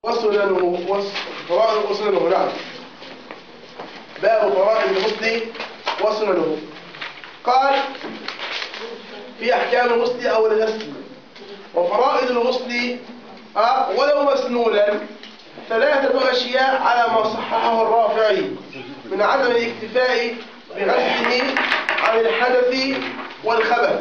فرائض وسننه. نعم، باب فرائض الغسل وسننه. قال في أحكام الغسل أو الغسل. وفرائض الغسل ولو مسنونا 3 أشياء على ما صححه الرافعي من عدم الاكتفاء بغسله عن الحدث والخبث،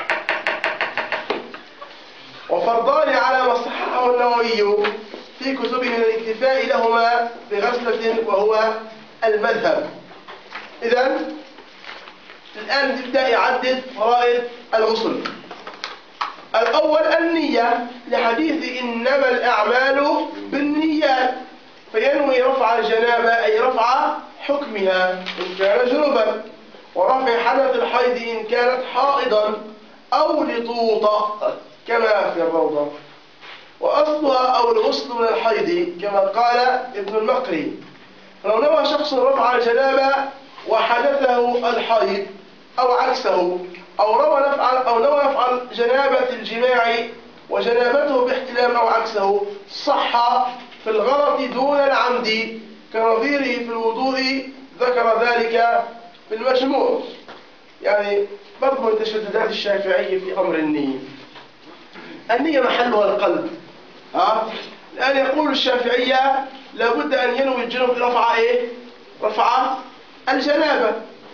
وفرضان على ما صححه النووي في كتبه من الاكتفاء لهما بغسلة وهو المذهب. إذن الآن نبدأ يعدد فرائض الغسل. الأول النية، لحديث إنما الأعمال بالنيات، فينوي رفع الجنابة أي رفع حكمها إن كان جنبا، ورفع حدث الحيض إن كانت حائضا أو لطوطة كما في الروضة، وأصلها أو الغسل من الحيض كما قال ابن المقري. فلو نوى شخص رفع الجنابة وحدثه الحيض أو عكسه، أو نوى يفعل جنابة الجماع وجنابته باحتلام أو عكسه، صح في الغلط دون العمد كنظيره في الوضوء، ذكر ذلك في المجموع. يعني برضو من تشددات الشافعي في أمر النية. النية محلها القلب. الآن يقول الشافعية لابد أن ينوي الجنب رفع رفع الجنابة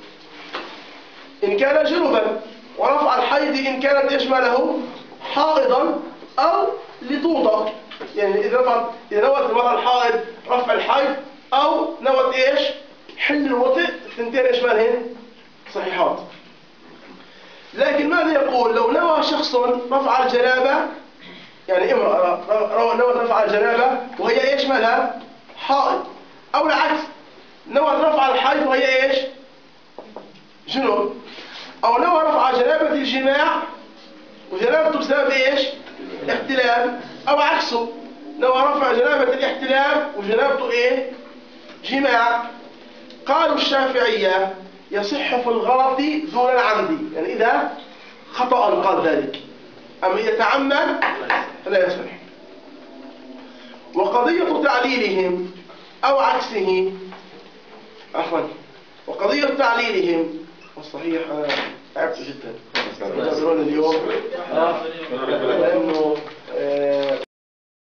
إن كان جنبا، ورفع الحيض إن كانت يشمله حائضا أو لطوطة. يعني إذا نوت المرأة الحائض رفع الحيض أو نوت حل الوطئ، الثنتين يشملهن صحيحات. لكن ماذا يقول لو نوى شخص رفع الجنابة، يعني امرأة نوت رفع الجنابة وهي يشملها حائض، أو العكس نوت رفع الحيض وهي جنوب، أو نوى رفع جنابة الجماع وجنابته بسبب احتلام، أو عكسه نوى رفع جنابة الاحتلام وجنابته جماع. قالوا الشافعية يصح في الغلط دون العمد، يعني إذا خطأ قال ذلك، أما يتعمد فلا يصح. وقضية تعليلهم أو عكسه، وقضية تعليلهم والصحيح أنا تعبت جدا اليوم لأنه